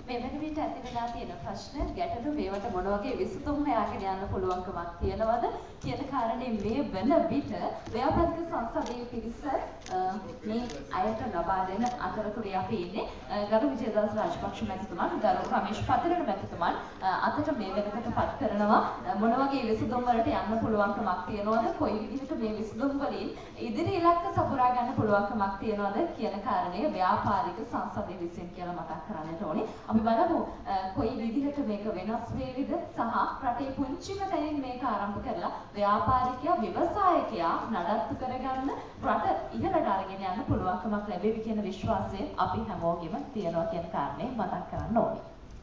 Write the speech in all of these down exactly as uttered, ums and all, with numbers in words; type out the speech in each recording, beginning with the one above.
මේ වෙන විට ඇති වෙලා තියෙන ප්‍රශ්න ගැටලු මේවට මොන වගේ විසඳුම් හොයාගෙන යන්න පුළුවන්කමක් තියනවද කියන කාරණේ මේ වෙන විට ව්‍යාපාරික සංස්ථාවේ පිරිස මේ අයට ලබා දෙන අතරතුරේ අපි ඉන්නේ ගරු විජේදාස රාජපක්ෂ මැතිතුමන් ගරු රමේෂ් පතිරණ මැතිතුමන් අතට මේ වෙනකට පත් කරනවා මොන වගේ විසඳුම් වලට යන්න පුළුවන්කමක් තියනවද කොයි විදිහට මේ විසඳුම් වලින් ඉදිරි ඉලක්ක සපුරා ගන්න පුළුවන්කමක් තියනවද කියන කාරණය ව්‍යාපාරික සංස්ථාවේ විසින් කියලා මතක් කරන්නට ඕනේ. අපි බලමු කොයි විදිහට මේක වෙනස් වේවිද සහ රටේ පුංචිම තැනින් මේක ආරම්භ කරලා ව්‍යාපාරිකයා ව්‍යවසායකයා නඩත්තු කරගන්න රට ඉහළට අරගෙන යන්න පුළුවන්කමක් ලැබෙවි කියන විශ්වාසය අපි හැමෝගෙම තියෙනවා කියන කාරණේ මතක් කරන්න ඕනේ.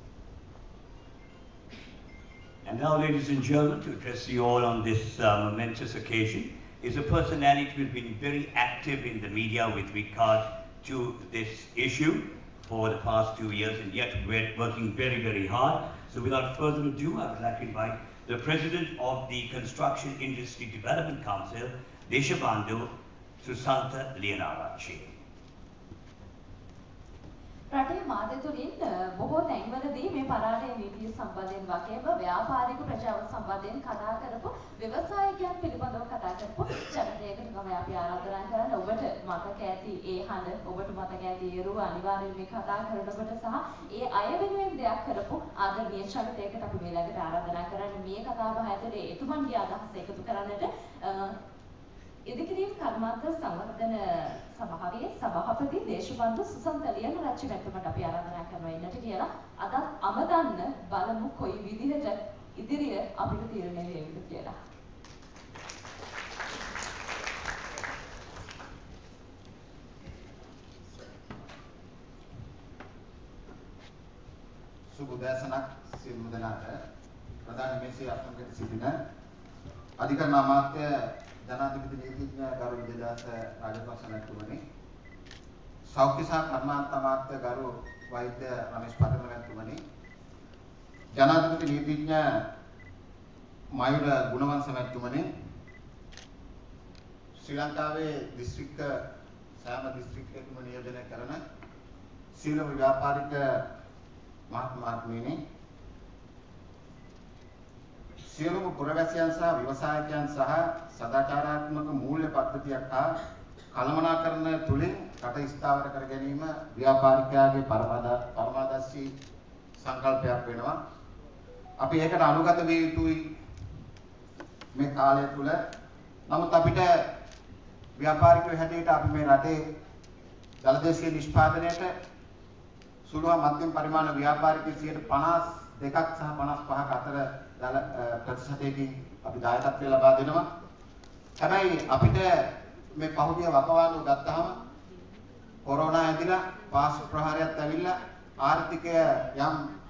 And now, ladies and gentlemen, to address you all on this uh, momentous occasion is a personality who has been very active in the media with regard to this issue for the past two years and yet we're working very, very hard. So without further ado, I would like to invite the President of the Construction Industry Development Council, Deshabandhu Susanta Liyanarachi. රටේ මාධ්‍ය තුලින් බොහෝ තැන්වලදී මේ පරාජය නීතිය සම්බන්ධයෙන් වගේම ව්‍යාපාරික ප්‍රජාව සම්බන්ධයෙන් කතා කරපු ව්‍යවසායකයන් පිළිබඳව කතා කරපු ජනතයකට තමයි අපි ආරාධනා කරන්නේ. ඔබට මතක ඇති ඒ හඬ, ඔබට මතක ඇති ඒ රුව අනිවාර්යයෙන් මේ කතා කරනකොට සහ ඒ අය වෙනුවෙන් දෙයක් කරපු ආදරණීය ජනතයකට අපි මේ ළඟට ආරාධනා කරන්නේ මේ කතාව ඇතුලේ එතුමන්ගේ අදහස් එකතු කරන්නට ඉදිකිරීම් කර්මාන්ත සංවර්ධන සභාවේ සභාපති දේශබන්දු සුසන්ත ලියනරච්චි මැතිතුමට අපි ආරාධනා කරනවා ඉන්නට කියලා අද අමදන්න බලමු කොයි විදිහට ඉදිරිය අපිට තීරණය වේවිද කියලා. සුබ උදෑසනක් සියලුම දෙනාට. ප්‍රධාන මේසේ අසංගත සිටින අධිකරණ අමාත්‍ය ජනාධිපති නීතිඥ ගරු විජේදාස රාජපක්ෂ මැතිතුමනි, සෞඛ්‍ය සහ කර්මාන්ත අමාත්‍ය ගරු වෛද්‍ය රමේෂ් පතිරණ මැතිතුමනි, ජනාධිපති නීතිඥ මයුර ගුණවංශ මැතිතුමනි, ශ්‍රී ලංකාවේ දිස්ත්‍රික්ක සෑම දිස්ත්‍රික්කයකම නියෝජනය කරන සියලුම ව්‍යාපාරික මහත්මයාණනි, සියලුම පුරවැසියන් සහ ව්‍යවසායකයන් සහ සදාචාරාත්මක මූල්‍ය පද්ධතියක් හා කළමනාකරණය තුළින් රට ස්ථාවර කර ගැනීම ව්‍යාපාරිකයාගේ පරමාදර්ශී සංකල්පයක් වෙනවා. අපි ඒකට අනුගත විය යුතුයි මේ කාලය තුළ. නමුත් අපිට ව්‍යාපාරිකයෝ හැටියට අපි මේ රටේ ජලදේශීය නිෂ්පාදනයට සුළු හා මධ්‍යම පරිමාණ ව්‍යාපාරිකයන් සියයට පනස් දෙකක් සහ පනස් පහක අතර දල ප්‍රතිශතයකින් අපි දායකත්වය ලබා දෙනවා. හැබැයි අපිට මේ පහුගිය වකවානුව ගත්තාම කොරෝනා ඇදිලා පාර්ශ්ව ප්‍රහාරයක් ඇවිල්ලා ආර්ථිකය යම්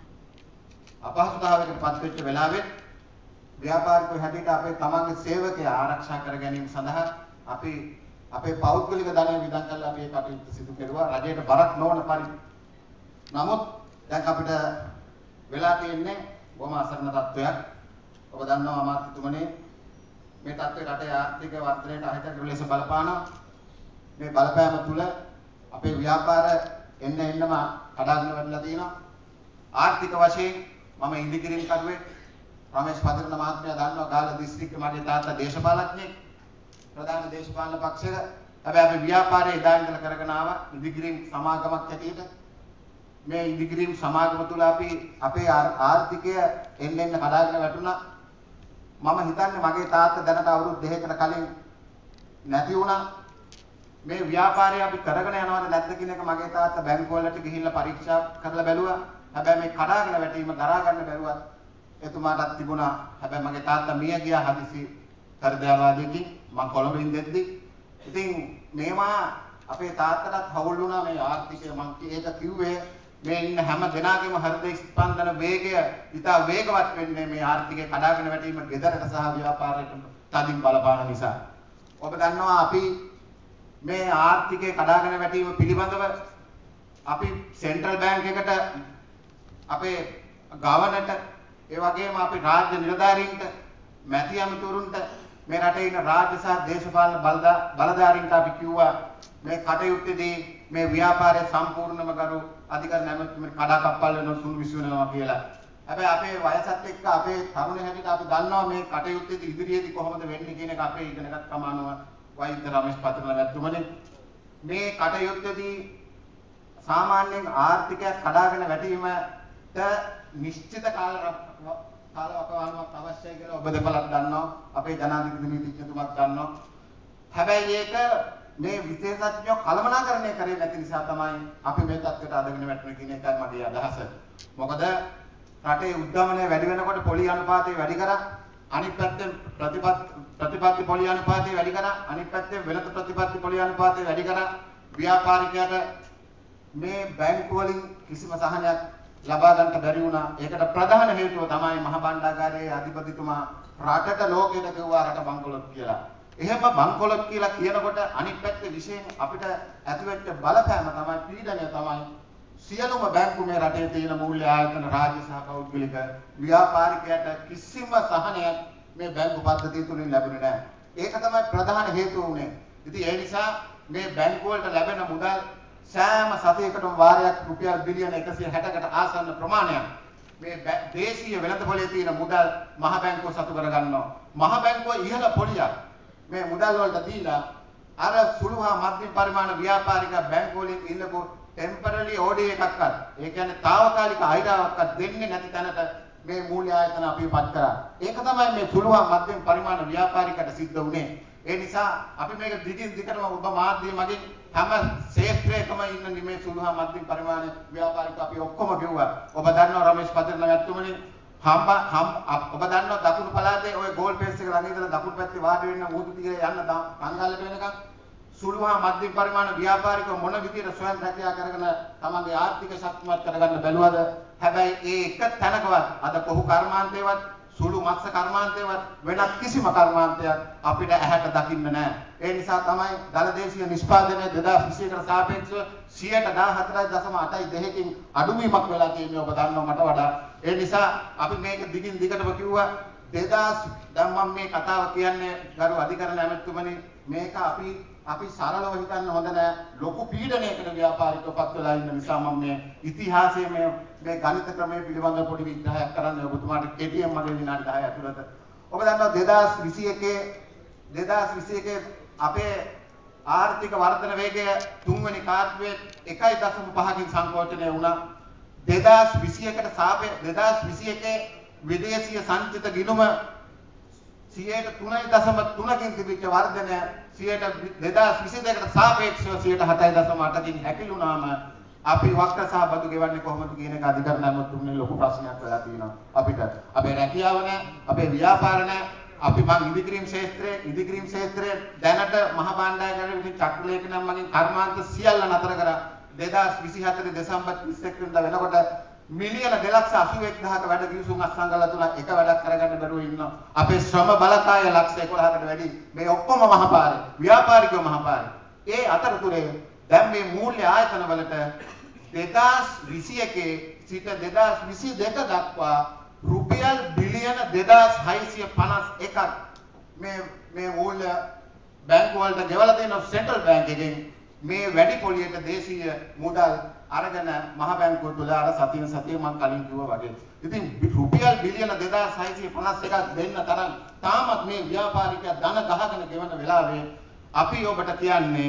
අපහසුතාවයකට පත් වෙච්ච වෙලාවෙත් ව්‍යාපාරිකයෝ හැටියට අපේ තමන්ගේ සේවකයා ආරක්ෂා කර ගැනීම සඳහා අපි අපේ පෞද්ගලික ධනය විදන් කරලා අපි ඒ කටයුතු සිදු කෙරුවා රජයට බරක් නොවන පරිදි. නමුත් දැන් අපිට වෙලා තියෙන්නේ බොහොම අසරණ තත්ත්වයක්. ඔබ දන්නවා අමාත්‍යතුමනි, මේ තත්ත්වය රටේ ආර්ථික වර්ධනයට අහිතකර ලෙස බලපානවා. මේ බලපෑම තුළ අපේ ව්‍යාපාර එන්න එන්නම කඩාගෙන වැටලා තියෙනවා. ආර්ථික වශයෙන් මම ඉන්දිකිරීම් කරුවේ රමේෂ් පතිරණ මහත්මයා දන්නවා ගාල්ල දිස්ත්‍රික්කයේ මගේ තාත්තා දේශපාලඥයෙක්, ප්‍රධාන දේශපාලන පක්ෂයක. හැබැයි අපි ව්‍යාපාරයේ ඉදා ඉඳලා කරගෙන ආවා ඉන්දිකිරීම් සමාගමක් හැටියට. මේ ඉදිකිරීම් සමාගම තුළ අපි අපේ ආර්ථිකය එන්න එන්න කඩාගෙන වැටුණා. මම හිතන්නේ මගේ තාත්තා දැනට අවුරුදු දෙකකට කලින් නැති වුණා. මේ ව්‍යාපාරය අපි කරගෙන යනවද නැද්ද කියන එක මගේ තාත්තා බැංකුවලට ගිහිල්ලා පරීක්ෂා කරලා බැලුවා. හැබැයි මේ කඩාගෙන වැටීම දරා ගන්න බැරුවත් එතුමාටත් තිබුණා. හැබැයි මගේ තාත්තා මිය ගියා හදිසි හෘදයාඝාතයකින් මම කොළඹින් දෙද්දි. ඉතින් මේවා අපේ තාත්තටත් හවුල් වුණා මේ ආර්ථිකය. මම ඒක කිව්වේ මේ ඉන්න හැම දෙනාගේම හෘද ස්පන්දන වේගය ඉතා වේගවත් වෙන්නේ මේ ආර්ථිකය කඩාගෙන වැටීම ගෙදරට සහ ව්‍යාපාරයට තදින් බලපාන නිසා. ඔබ දන්නවා අපි මේ ආර්ථිකය කඩාගෙන වැටීම පිළිබඳව අපි සෙන්ට්‍රල් බැංක් එකට අපේ ගවර්නර්ට ඒ වගේම අපි රාජ්‍ය නිලධාරීන්ට මැති අමාත්‍යවරුන්ට මේ රටේ ඉන්න රාජ්‍ය සහ දේශපාලන බලධාරීන්ට අපි කිව්වා මේ කටයුත්තේදී මේ ව්‍යාපාරයේ සම්පූර්ණම ගරු අධිකරණ ඇමතුමනි කඩාකප්පල් වෙනවා සුළු විසු වෙනවා කියලා. හැබැයි අපේ වයසත් එක්ක අපේ තරුණ හැටියට අපි දන්නවා මේ කටයුත්තේ ඉදිරියේදී කොහොමද වෙන්නේ කියන එක අපේ ඉගෙනගත් කමානුව වෛද්‍ය රමේෂ් පතරණ වැද්දුමනේ මේ කටයුත්තේදී සාමාන්‍යයෙන් ආර්ථිකයක් කඩාගෙන වැටීමට නිශ්චිත කාල කාලවකවානුවක් අවශ්‍යයි කියලා ඔබ දෙපළක් දන්නවා අපේ ජනාධිපති නීතිඥතුමත් දන්නවා. හැබැයි ඒක මේ විශේෂඥයෝ කළමනාකරණය කරේ නැති නිසා තමයි අපි මේ තත්ත්වයට අදගෙන වැටුනේ කියන එකයි මගේ අදහස. මොකද රටේ උද්දමනය වැඩි වෙනකොට පොලි අනුපාතය වැඩි කරා අනිත් පැත්තෙන් ප්‍රතිපත්ති ප්‍රතිපත්ති පොලි අනුපාතය වැඩි කරා අනිත් පැත්තෙන් වෙළඳ ප්‍රතිපත්ති පොලි අනුපාතය වැඩි කරා ව්‍යාපාරිකයාට මේ බැංකු වලින් කිසිම සහනයක් ලබා ගන්නට බැරි වුණා. ඒකට ප්‍රධාන හේතුව තමයි මහ බණ්ඩාගාරයේ අධිපතිතුමා රටට ලෝකෙට කිව්වා රට බංකොලොත් කියලා. එහෙම බංකොලොත් කියලා කියනකොට අනිත් පැත්තේ විශේෂයෙන් අපිට ඇතිවෙච්ච බලපෑම තමයි පීඩනය තමයි සියලුම බැංකු මේ රටේ තියෙන මූල්‍ය ආයතන රාජ්‍ය සහ පෞද්ගලික ව්‍යාපාරිකයට කිසිම සහනයක් මේ බැංකු පද්ධතිය තුලින් ලැබුණේ නැහැ. ඒක තමයි ප්‍රධාන හේතුව උනේ. ඉතින් ඒ නිසා මේ බැංකු වලට ලැබෙන මුදල් සෑම සතියකටම වාරයක් රුපියල් බිලියන එකසිය හැටකට ආසන්න ප්‍රමාණයක් මේ දේශීය වෙළඳ පොලේ තියෙන මුදල් මහ බැංකුව සතු කර ගන්නවා. මහ බැංකුව ඉහළ පොලියක් මේ මුදල් වලට දීලා අර සුළු හා මධ්‍යම පරිමාණ ව්‍යාපාරික බැංකු වලින් ඉල්ලපු ටෙම්පරරි ඕඩර් එකක්වත් ඒ කියන්නේ తాවකාලික අයිරාවක්වත් දෙන්නේ නැති තැනට මේ මූල්‍ය ආයතන අපිපත් කරා. ඒක තමයි මේ සුළු හා මධ්‍යම පරිමාණ ව්‍යාපාරිකයට සිද්ධ වුනේ. ඒ නිසා අපි මේක දිගින් දිගටම ඔබ මාධ්‍ය මගින් හැම ක්ෂේත්‍රයකම ඉන්න මේ සුළු හා මධ්‍යම පරිමාණ ව්‍යාපාරික අපි ඔක්කොම කිව්වා. ඔබ දන්නවා රමේෂ් පතරණ වැත්තුමනි හම්බ හම් ඔබ දන්නවා දකුණු පළාතේ ওই ගෝල් පේස් එක ළඟ ඉඳලා දකුණු පැත්තේ වාඩි වෙන්න මුහුදු දිගේ යන්න කංගාලට වෙනකන් සුළු හා මධ්‍යම පරිමාණ ව්‍යාපාරිකව මොන විදියට ස්වයං රැකියා කරගෙන තමන්ගේ ආර්ථික ශක්තිමත් කරගන්න බැලුවද? හැබැයි ඒ එක තැනකවත් අද කොහු කර්මාන්තේවත් සුළු මත්ස්‍ය කර්මාන්තේවත් වෙනත් කිසිම කර්මාන්තයක් අපිට ඇහැට දකින්න නැහැ. ඒ නිසා තමයි දලදේශීය නිෂ්පාදනය දෙදාස් විසියකට සාපේක්ෂව සියයට දාහතරයි දශම අටයි දෙකකින් අඩුවීමක් වෙලා තියෙනවා ඔබ දන්නවා මට වඩා. ඒ නිසා අපි මේක දිගින් දිගටම කිව්වා දෙදාස් දැන් මම මේ කතාව කියන්නේ ගරු අධිකරණ ඇමතුමනි මේක අපි අපි සරලව හිතන්න හොඳ නෑ. ලොකු පීඩනයකට ව්‍යාපාරිකවපත් වෙලා ඉන්න නිසා මම මේ ඉතිහාසයේ මේ මේ ගණිත ක්‍රමයේ පිළිබඳව පොඩි විග්‍රහයක් කරන්න ඔබතුමාට කෙටියෙන් මගේ විනාඩි දහය ඇතුළත. ඔබ දන්නවා දෙදාස් විසි එකේ දෙදාස් විසි එකේ අපේ ආර්ථික වර්ධන වේගය තුන්වෙනි කාර්යයේ එකයි දශම පහකින් සංකෝචනය වුණා. දෙදාස් විසි එකට සාපේක්ෂව දෙදාස් විසි එකේ විදේශීය සංචිත ගිණුම සියයට තුනයි දශම තුනකින් තිබිච්ච වර්ධනය දෙදාස් විසි දෙකට සාපේක්ෂව සියයට හතයි දශම අටකින් හැකිලුණාම අපි වක්‍ර සහ බදු ගෙවන්නේ කොහොමද කියන එක අධිකරණ ඇමතුම්නේ ලොකු ප්‍රශ්නයක් වෙලා තියෙනවා අපිට. අපේ රැකියාව නැහැ, අපේ ව්‍යාපාර නැහැ, අපි මං ඉදිකිරීම ක්ෂේත්‍රයේ ඉදිකිරීම ක්ෂේත්‍රයේ දැනට මහ බණ්ඩාරගාරයේ විසින් චක්‍රලේඛනම් මගින් කර්මාන්ත සියල්ල නතර කරා. දෙදාස් විසි හතර දෙසැම්බර් තිස් එක් වෙනිදා වෙනකොට මිලියන දෙලක්ෂ අසූ එක්දහක වැඩ ගිවිසුම් අත්සන්ගල තුල එක වැඩක් කරගන්න බැරුව ඉන්නවා. අපේ ශ්‍රම බලකාය ලක්ෂ එකොළහකට වැඩි. මේ ඔක්කොම මහපාරේ, ව්‍යාපාරිකව මහපාරේ. ඒ අතරතුරේ දැන් මේ මූල්‍ය ආයතන වලට දෙදාස් විසි එකේ සිට දෙදාස් විසි දෙක දක්වා රුපියල් බිලියන දෙදාස් හයසිය පනස් එකක් මේ මේ මූල්‍ය බැංකු වලට ගෙවලා දෙන සෙන්ට්‍රල් බැංක් එකෙන් මේ වැඩි පොලියට දේශීය මුදල් අරගෙන මහ බැංකුව තුල අර සතිය සතිය මම කලින් කිව්වා වගේ. ඉතින් රුපියල් බිලියන දෙදාස් හයසිය පනස් එකක් දෙන්න තරම් තාමත් මේ ව්‍යාපාරිකයා ධන ගහගෙන ගෙවන වෙලාවේ අපි ඔබට කියන්නේ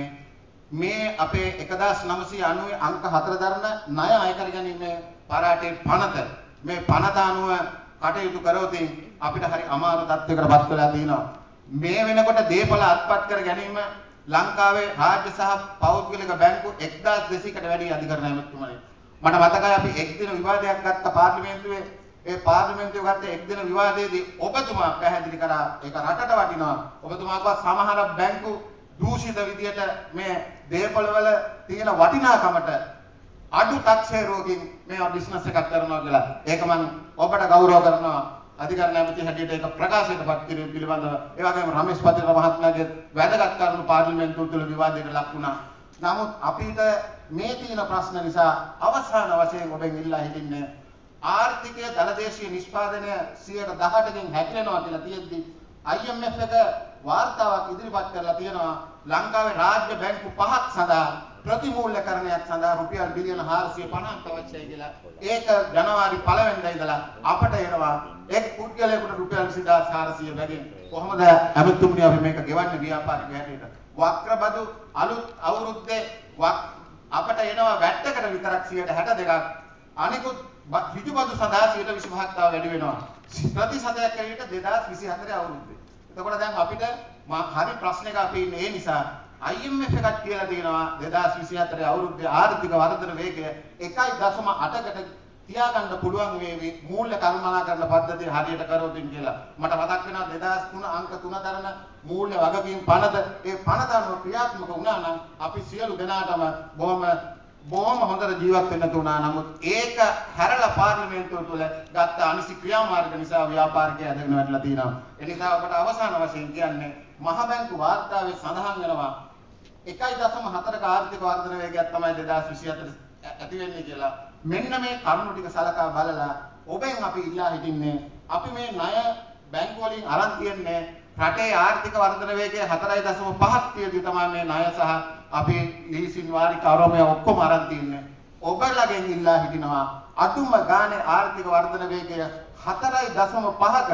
මේ අපේ එකදාස් නවසිය අනූ අංක හතර දරන ණය අය කර ගැනීමේ පරාටේ පනත මේ පනත අනුව කටයුතු කරොත් අපිට හරි අමාරු තත්ත්වයකටපත් වෙලා තියෙනවා. මේ වෙනකොට දේපල අත්පත් කර ගැනීම ලංකාවේ රාජ්‍ය සහ පෞද්ගලික බැංකු එක්දාස් දෙසීයකට වැඩි අධිකරණ ඇමතුමනි. මට මතකයි අපි එක් දින විවාදයක් ගත්ත පාර්ලිමේන්තුවේ. ඒ පාර්ලිමේන්තුව ගත්ත එක් දින විවාදයේදී ඔබතුමා පැහැදිලි කරා ඒක රටට වටිනවා. ඔබතුමා කිව්වා සමහර බැංකු දූෂිත විදියට මේ දේපොළ වල තියෙන වටිනාකමට අඩු ටැක්සේරුවකින් මේවා බිස්නස් එකක් කරනවා කියලා. ඒක මම ඔබට ගෞරව කරනවා. අධිකරණ ඇමති හැටියට ඒක ප්‍රකාශයටපත් කිරීම පිළිබඳව ඒ වගේම රමේෂ් පතිරණ මහත්මයාගේ වැදගත් කරුණු පාර්ලිමේන්තුව තුළ විවාදයට ලක් වුණා. නමුත් අපිට මේ තියෙන ප්‍රශ්න නිසා අවසාන වශයෙන් ඔබෙන් ඉල්ලා හිටින්නේ ආර්ථිකය දලදේශීය නිෂ්පාදනය සියයට දහඅටකින් හැකිලෙනවා කියලා තියෙද්දි I M F එක වාර්තාවක් ඉදිරිපත් කරලා තියෙනවා ලංකාවේ රාජ්‍ය බැංකු පහක් සඳහා ප්‍රතිමූල්‍යකරණයක් සඳහා රුපියල් බිලියන හාරසිය පනහක් අවශ්‍යයි කියලා. ඒක ජනවාරි පළවෙනි වෙනිදා ඉඳලා අපට එනවා එක් පුද්ගලයෙකුට රුපියල් විසිදාස් හාරසිය වැඩි. කොහොමද ඇමතුම්නි අපි මේක ගෙවන්නේ ව්‍යාපාරික හැටියට? වක්‍රබදු අලුත් අවුරුද්දේ අපට එනවා වැට්ටකට විතරක් සියයට හැට දෙකක්. අනිකුත් ඍජුබදු සඳහා සියයට විසිපහක් තව වැඩි වෙනවා. ප්‍රතිශතයක් ඇවිල්ලා දෙදාස් විසිහතරේ අවුරුද්දේ. එතකොට දැන් අපිට හරි ප්‍රශ්නයක අපි ඉන්නේ. ඒ නිසා I M F එකක් කියලා තියෙනවා දෙදාස් විසිහතරේ අවුරුද්දේ ආර්ථික වර්ධන වේගය එකයි දශම අටකට තියාගන්න පුළුවන් වේවි මූල්‍ය කල්පනාකරන පද්ධතිය හරියට කරොත් කියලා. මට මතක් වෙනවා දෙදාස් තුන අංක තුන දරන මූල්‍ය වගකීම් පනත ඒ පනත අනුව ක්‍රියාත්මක වුණා නම් අපි සියලු දෙනාටම බොහොම බොහොම හොඳට ජීවත් වෙන්න තුනා. නමුත් ඒක හැරලා පාර්ලිමේන්තුව තුළ ගත්ත අනිසි ක්‍රියාමාර්ග නිසා ව්‍යාපාරිකය ඇදගෙන වැටලා තියෙනවා. ඒ නිසා අපට අවසාන වශයෙන් කියන්නේ මහ බැංකු වාර්තාවේ සඳහන් වෙනවා එකයි දශම හතරක ආර්ථික වර්ධන වේගයක් තමයි දෙදාස් විසිහතර ඇති වෙන්නේ කියලා. මෙන්න මේ කරුණු ටික සලකා බලලා ඔබෙන් අපි ඉල්ලා හිටින්නේ අපි මේ ණය බැංකු වලින් අරන් තියන්නේ රටේ ආර්ථික වර්ධන වේගය හතරයි දශම පහක් තියදී තමයි මේ ණය සහ අපි ලීසින් වාරික ආරෝමය ඔක්කොම අරන් තියන්නේ. ඔබලගෙන් ඉල්ලා හිටිනවා අතුම ගානේ ආර්ථික වර්ධන වේගය හතරයි දශම පහක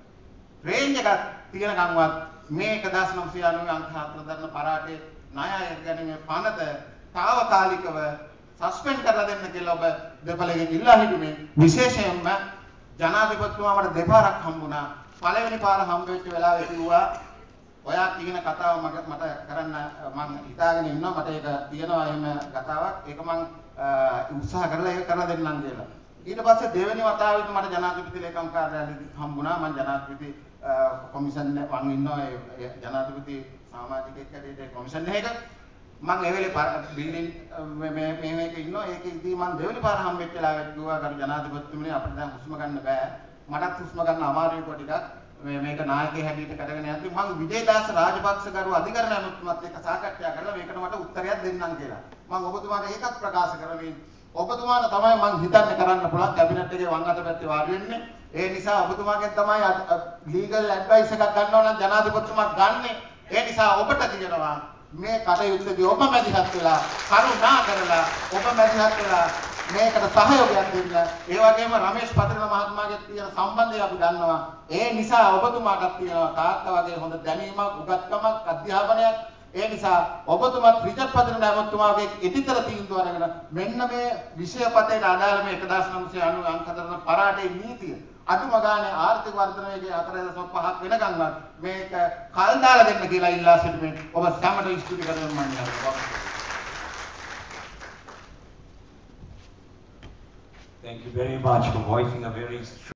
රේන්ජ් එකක් තියෙනකන්වත් මේ එක දශම නවසිය අනූ අංක හතර දරන පරාටේ ණය ගැනීමේ පනත తాවකාලිකව සස්පෙන්ඩ් කරලා දෙන්න කියලා ඔබ දෙපළගෙන් ඉල්ලා හිටියේ. විශේෂයෙන්ම ජනාධිපතිතුමා මට දෙපාරක් හම්බුණා. පළවෙනි පාර හම්බ වෙච්ච වෙලාවේ කිව්වා ඔයා කියන කතාව මට මට කරන්න මම හිතාගෙන ඉන්නවා. මට ඒක තියෙනවා එහෙම කතාවක්. ඒක මම උත්සාහ කරලා ඒක කරලා දෙන්නම් කියලා. ඊට පස්සේ දෙවෙනි වතාවෙත් මට ජනාධිපති ලේකම් කාර්යාලයෙන් හම්බුණා. මම ජනාධිපති කොමිෂන් මම ඉන්නවා ඒ ජනාධිපති සමාජිකයෙක් හැටියට කොමිෂන් එකක මම ඒ වෙලේ බිල්ඩින් මේ මේ මේක ඉන්නවා. ඒකෙදී මම දෙවෙනි පාර හම්බෙච්ච වෙලාවට කිව්වා ගරු ජනාධිපතිතුමනි අපිට දැන් හුස්ම ගන්න බෑ. මටත් හුස්ම ගන්න අමාරුයි කොට ටිකක්. මේ මේක නායකයෙක් හැටියට කරගෙන යද්දි මම විජේදාස රාජපක්ෂ ගරු අධිකරණ ඇමතුමත් එක්ක සාකච්ඡා කරලා මේකට මට උත්තරයක් දෙන්නම් කියලා. මම ඔබතුමාට ඒකත් ප්‍රකාශ කරමින් ඔබතුමාට තමයි මම හිතන්නේ කරන්න පුළුවන් කැබිනට් එකේ වම් අත පැත්තේ වාඩි වෙන්නේ. ඒ නිසා ඔබතුමාගෙන් තමයි ලීගල් ඇඩ්වයිස් එකක් ගන්න ඕන නම් ජනාධිපතිතුමා ගන්නෙ. ඒ නිසා ඔබට කියනවා මේ කටයුත්තේදී ඔබ මැදිහත් වෙලා කරුණා කරලා ඔබ මැදිහත් වෙලා මේකට සහයෝගයක් දෙන්න. ඒ වගේම රමේෂ් පතිරණ මහත්මයාගේ තියෙන සම්බන්ධය අපි දන්නවා. ඒ නිසා ඔබතුමාටත් තියෙනවා තාත්තා වගේ හොඳ දැනීමක්, උගත්කමක්, අධ්‍යාපනයක්. ඒ නිසා ඔබතුමාත් රිචඩ් පතිරණ ඇමතුමාගේ ඉදිතර තීන්දුව අරගෙන මෙන්න මේ විෂයපතේට අදාළ මේ එක දහස් නවසිය අනූ අංක හතර පරාටේ නීතිය අදුම ගානේ ආර්ථික වර්ධන වේගය හතරයි දශම පහක් වෙනකන්වත් මේක කල් දාලා දෙන්න කියලා ඉල්ලා සිටින්නේ. ඔබ සැමට ස්තුති කරනවා මම කියනවා. Thank you very much for voicing a very